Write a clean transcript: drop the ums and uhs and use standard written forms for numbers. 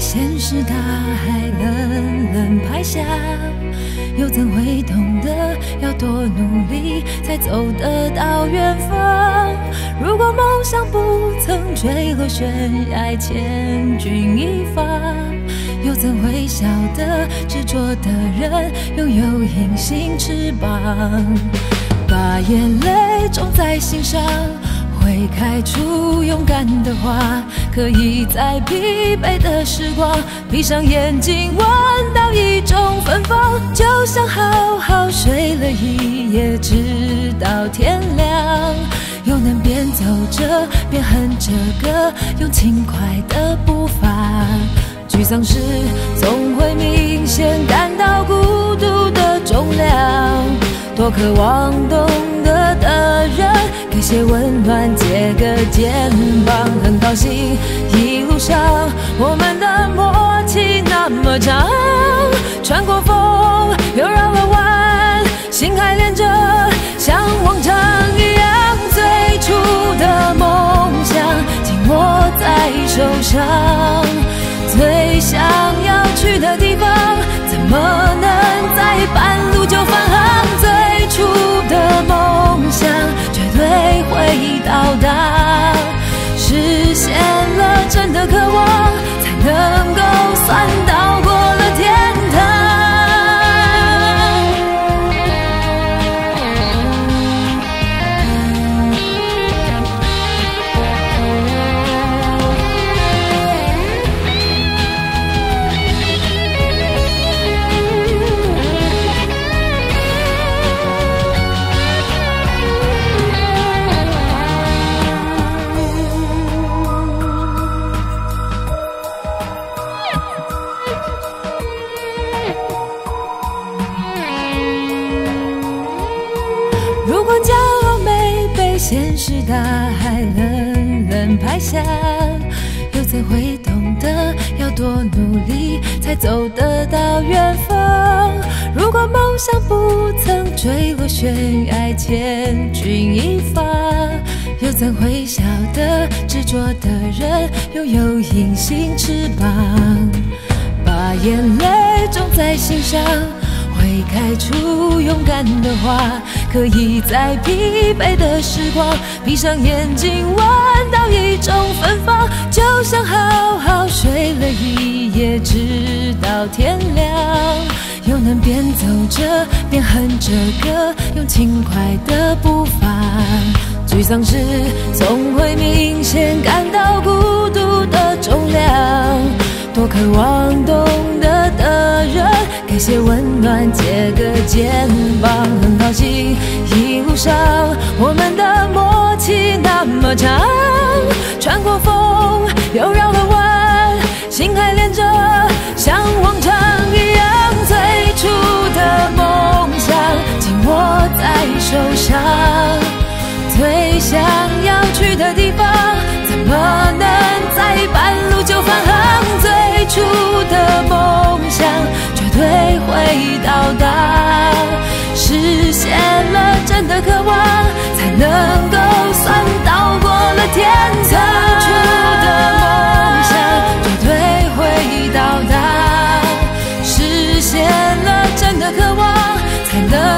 现实大海冷冷拍下，又怎会懂得要多努力才走得到远方？如果梦想不曾坠落悬崖，千钧一发，又怎会晓得执着的人拥有隐形翅膀？把眼泪种在心上，会开出勇敢的花，可以在疲惫的时光闭上眼睛，闻到一种芬芳，就像好好睡了一夜，直到天亮，又能边走着边哼着歌，用轻快的步伐。沮丧时总会明显感到孤独的重量，多渴望懂得的人给些温暖，借个肩膀。很高兴一路上我们的默契那么长，穿过风又绕了弯，心还连着像往常一样，最初的梦想紧握在手上，最想要去的地方怎么能在半路就返航？最初的梦想绝对会到达，实现了真的渴望，才能够算到过了天堂。如果骄傲没被现实大海冷冷拍下，又怎会懂得要多努力才走得到远方？如果梦想不曾坠落悬崖，千钧一发，又怎会晓得执着的人拥有隐形翅膀？把眼泪种在心上，会开出勇敢的花，可以在疲惫的时光闭上眼睛，闻到一种芬芳，就像好好睡了一夜，直到天亮，又能边走着边哼着歌，用轻快的步伐。沮丧时总会明显感到孤独的重量，多渴望懂得的人给些温暖，借个肩膀。很高兴一路上我们的默契那么长，穿过风又绕了弯，心还连着像往常一样，最初的梦想紧握在手上，最想要去的地方怎么能在半路就返航？最初的梦想绝对会到达，实现了真的渴望，才能够算到过了天堂。最初的梦想绝对会到达，实现了真的渴望，才能